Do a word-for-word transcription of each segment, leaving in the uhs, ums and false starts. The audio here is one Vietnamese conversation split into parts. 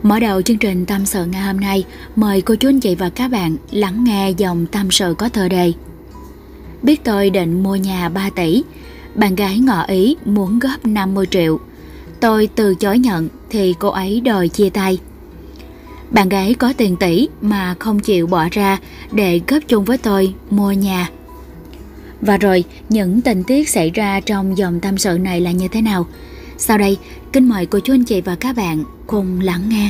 Mở đầu chương trình tâm sự ngày hôm nay, mời cô chú anh chị và các bạn lắng nghe dòng tâm sự có tựa đề: Biết tôi định mua nhà ba tỷ, bạn gái ngỏ ý muốn góp năm mươi triệu. Tôi từ chối nhận thì cô ấy đòi chia tay. Bạn gái có tiền tỷ mà không chịu bỏ ra để góp chung với tôi mua nhà. Và rồi, những tình tiết xảy ra trong dòng tâm sự này là như thế nào? Sau đây, kính mời cô chú anh chị và các bạn cùng lắng nghe.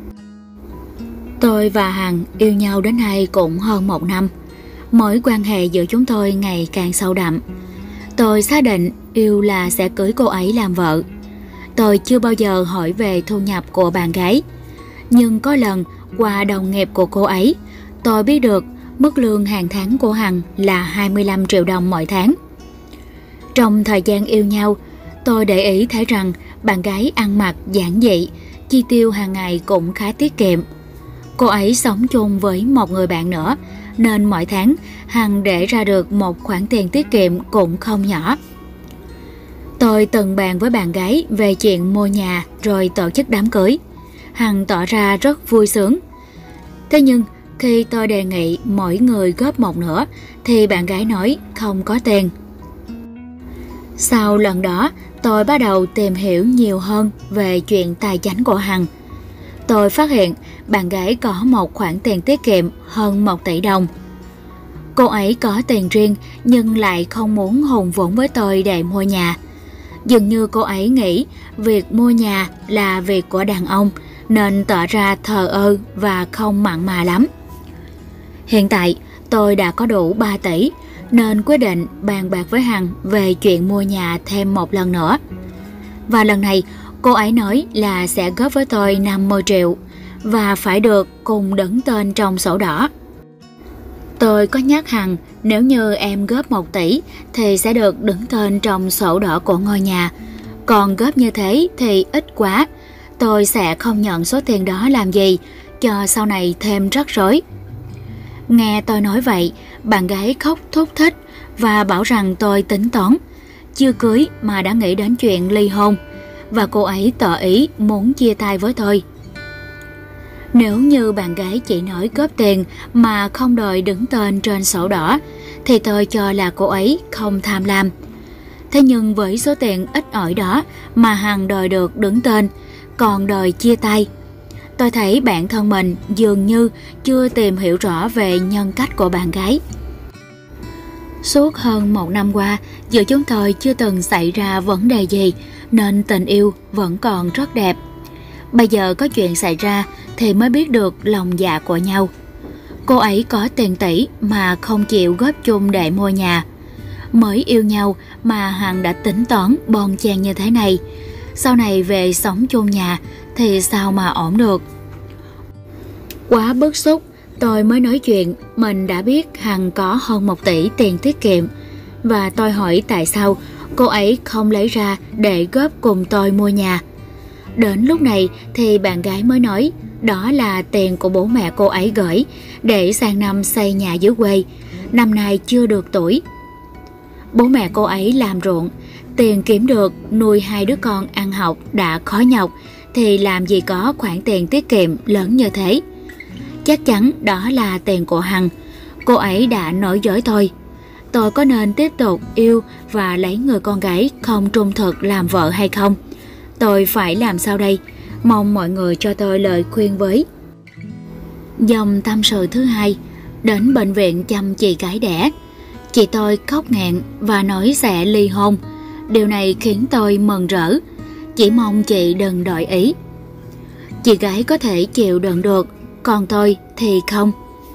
Tôi và Hằng yêu nhau đến nay cũng hơn một năm. Mối quan hệ giữa chúng tôi ngày càng sâu đậm. Tôi xác định yêu là sẽ cưới cô ấy làm vợ. Tôi chưa bao giờ hỏi về thu nhập của bạn gái. Nhưng có lần qua đồng nghiệp của cô ấy, tôi biết được mức lương hàng tháng của Hằng là hai mươi lăm triệu đồng mỗi tháng. Trong thời gian yêu nhau, tôi để ý thấy rằng bạn gái ăn mặc giản dị, chi tiêu hàng ngày cũng khá tiết kiệm. Cô ấy sống chung với một người bạn nữa, nên mỗi tháng Hằng để ra được một khoản tiền tiết kiệm cũng không nhỏ. Tôi từng bàn với bạn gái về chuyện mua nhà rồi tổ chức đám cưới. Hằng tỏ ra rất vui sướng. Thế nhưng khi tôi đề nghị mỗi người góp một nửa thì bạn gái nói không có tiền. Sau lần đó, tôi bắt đầu tìm hiểu nhiều hơn về chuyện tài chính của Hằng. Tôi phát hiện bạn gái có một khoản tiền tiết kiệm hơn một tỷ đồng. Cô ấy có tiền riêng nhưng lại không muốn hùn vốn với tôi để mua nhà. Dường như cô ấy nghĩ việc mua nhà là việc của đàn ông nên tỏ ra thờ ơ và không mặn mà lắm. Hiện tại tôi đã có đủ ba tỷ nên quyết định bàn bạc với Hằng về chuyện mua nhà thêm một lần nữa. Và lần này cô ấy nói là sẽ góp với tôi năm mươi triệu và phải được cùng đứng tên trong sổ đỏ. Tôi có nhắc Hằng nếu như em góp một tỷ thì sẽ được đứng tên trong sổ đỏ của ngôi nhà. Còn góp như thế thì ít quá, tôi sẽ không nhận số tiền đó làm gì, cho sau này thêm rắc rối. Nghe tôi nói vậy, bạn gái khóc thút thít và bảo rằng tôi tính toán, chưa cưới mà đã nghĩ đến chuyện ly hôn, và cô ấy tỏ ý muốn chia tay với tôi. Nếu như bạn gái chỉ nói góp tiền mà không đòi đứng tên trên sổ đỏ thì tôi cho là cô ấy không tham lam. Thế nhưng với số tiền ít ỏi đó mà Hằng đòi được đứng tên, còn đòi chia tay, tôi thấy bản thân mình dường như chưa tìm hiểu rõ về nhân cách của bạn gái. Suốt hơn một năm qua, giữa chúng tôi chưa từng xảy ra vấn đề gì nên tình yêu vẫn còn rất đẹp. Bây giờ có chuyện xảy ra thì mới biết được lòng dạ của nhau. Cô ấy có tiền tỷ mà không chịu góp chung để mua nhà. Mới yêu nhau mà Hằng đã tính toán bon chen như thế này. Sau này về sống chung nhà thì sao mà ổn được. Quá bức xúc, tôi mới nói chuyện mình đã biết Hằng có hơn một tỷ tiền tiết kiệm. Và tôi hỏi tại sao cô ấy không lấy ra để góp cùng tôi mua nhà. Đến lúc này thì bạn gái mới nói đó là tiền của bố mẹ cô ấy gửi để sang năm xây nhà dưới quê. Năm nay chưa được tuổi. Bố mẹ cô ấy làm ruộng, tiền kiếm được nuôi hai đứa con ăn học đã khó nhọc thì làm gì có khoản tiền tiết kiệm lớn như thế. Chắc chắn đó là tiền của Hằng. Cô ấy đã nói dối tôi. Tôi có nên tiếp tục yêu và lấy người con gái không trung thực làm vợ hay không? Tôi phải làm sao đây? Mong mọi người cho tôi lời khuyên với. Dòng tâm sự thứ hai, đến bệnh viện chăm chị gái đẻ. Chị tôi khóc nghẹn và nói sẽ ly hôn. Điều này khiến tôi mừng rỡ. Chỉ mong chị đừng đổi ý. Chị gái có thể chịu đựng được, còn tôi thì không.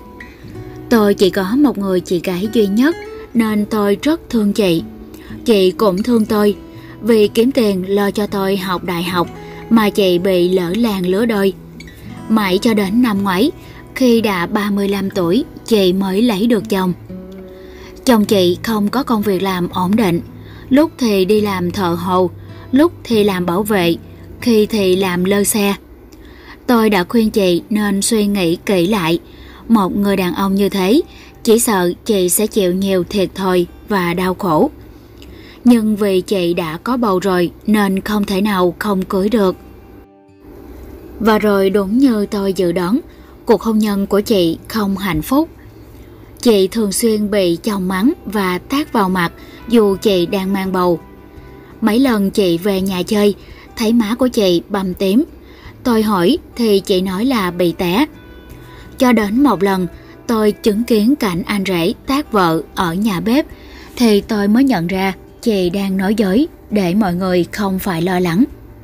Tôi chỉ có một người chị gái duy nhất nên tôi rất thương chị. Chị cũng thương tôi. Vì kiếm tiền lo cho tôi học đại học mà chị bị lỡ làng lứa đôi. Mãi cho đến năm ngoái, khi đã ba mươi lăm tuổi, chị mới lấy được chồng. Chồng chị không có công việc làm ổn định. Lúc thì đi làm thợ hồ, lúc thì làm bảo vệ, khi thì làm lơ xe. Tôi đã khuyên chị nên suy nghĩ kỹ lại. Một người đàn ông như thế, chỉ sợ chị sẽ chịu nhiều thiệt thòi và đau khổ. Nhưng vì chị đã có bầu rồi nên không thể nào không cưới được. Và rồi đúng như tôi dự đoán, cuộc hôn nhân của chị không hạnh phúc. Chị thường xuyên bị chồng mắng và tát vào mặt dù chị đang mang bầu. Mấy lần chị về nhà chơi, thấy má của chị bầm tím. Tôi hỏi thì chị nói là bị té. Cho đến một lần tôi chứng kiến cảnh anh rể tát vợ ở nhà bếp thì tôi mới nhận ra chị đang nói dối để mọi người không phải lo lắng.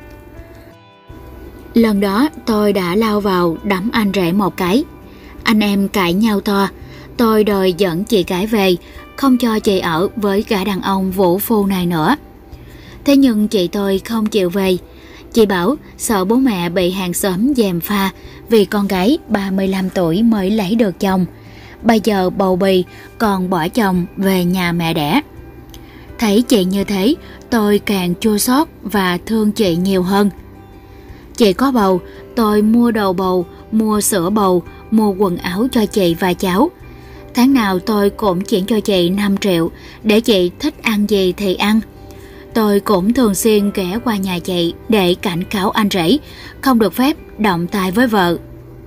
Lần đó tôi đã lao vào đấm anh rể một cái. Anh em cãi nhau to. Tôi đòi dẫn chị gái về, không cho chị ở với gã đàn ông vũ phu này nữa. Thế nhưng chị tôi không chịu về. Chị bảo sợ bố mẹ bị hàng xóm gièm pha vì con gái ba mươi lăm tuổi mới lấy được chồng. Bây giờ bầu bì còn bỏ chồng về nhà mẹ đẻ. Thấy chị như thế, tôi càng chua xót và thương chị nhiều hơn. Chị có bầu, tôi mua đầu bầu, mua sữa bầu, mua quần áo cho chị và cháu. Tháng nào tôi cũng chuyển cho chị năm triệu để chị thích ăn gì thì ăn. Tôi cũng thường xuyên ghé qua nhà chị để cảnh cáo anh rể không được phép động tay với vợ.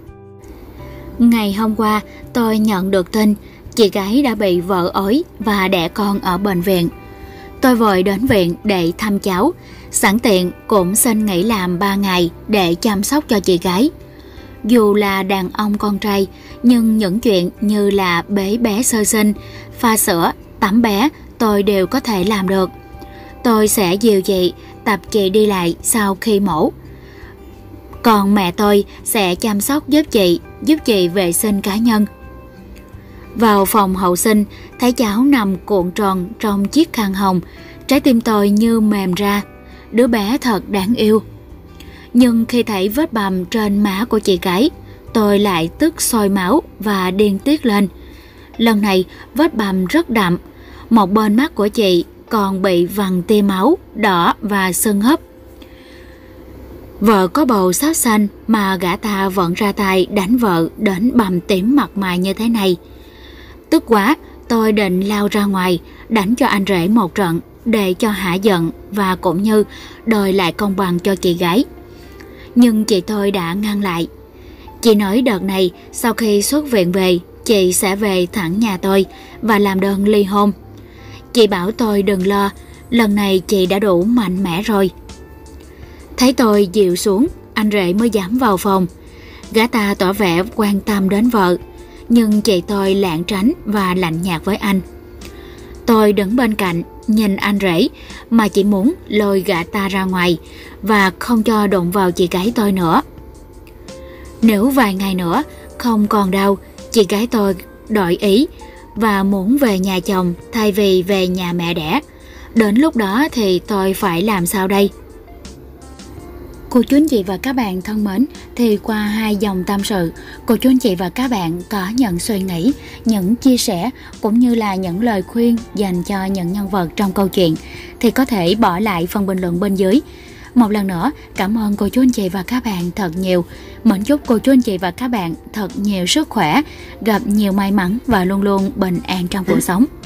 Ngày hôm qua tôi nhận được tin chị gái đã bị vợ ói và đẻ con ở bệnh viện. Tôi vội đến viện để thăm cháu, sẵn tiện cũng xin nghỉ làm ba ngày để chăm sóc cho chị gái. Dù là đàn ông con trai, nhưng những chuyện như là bế bé sơ sinh, pha sữa, tắm bé tôi đều có thể làm được. Tôi sẽ dìu chị, tập chị đi lại sau khi mổ. Còn mẹ tôi sẽ chăm sóc giúp chị, giúp chị vệ sinh cá nhân. Vào phòng hậu sinh, thấy cháu nằm cuộn tròn trong chiếc khăn hồng, trái tim tôi như mềm ra. Đứa bé thật đáng yêu. Nhưng khi thấy vết bầm trên má của chị gái, tôi lại tức sôi máu và điên tiết lên. Lần này vết bầm rất đậm, một bên mắt của chị còn bị vằn tia máu đỏ và sưng húp. Vợ có bầu sắp sanh mà gã ta vẫn ra tay đánh vợ đến bầm tím mặt mày như thế này. Tức quá, tôi định lao ra ngoài đánh cho anh rể một trận để cho hả giận và cũng như đòi lại công bằng cho chị gái. Nhưng chị tôi đã ngăn lại. Chị nói đợt này sau khi xuất viện về, chị sẽ về thẳng nhà tôi và làm đơn ly hôn. Chị bảo tôi đừng lo, lần này chị đã đủ mạnh mẽ rồi. Thấy tôi dịu xuống, anh rể mới dám vào phòng. Gã ta tỏ vẻ quan tâm đến vợ, nhưng chị tôi lảng tránh và lạnh nhạt với anh. Tôi đứng bên cạnh, nhìn anh rể mà chỉ muốn lôi gã ta ra ngoài và không cho đụng vào chị gái tôi nữa. Nếu vài ngày nữa không còn đau, chị gái tôi đổi ý và muốn về nhà chồng thay vì về nhà mẹ đẻ. Đến lúc đó thì tôi phải làm sao đây? Cô chú anh chị và các bạn thân mến, thì qua hai dòng tâm sự, cô chú anh chị và các bạn có những suy nghĩ, những chia sẻ cũng như là những lời khuyên dành cho những nhân vật trong câu chuyện thì có thể bỏ lại phần bình luận bên dưới. Một lần nữa, cảm ơn cô chú anh chị và các bạn thật nhiều. Mến chúc cô chú anh chị và các bạn thật nhiều sức khỏe, gặp nhiều may mắn và luôn luôn bình an trong cuộc sống.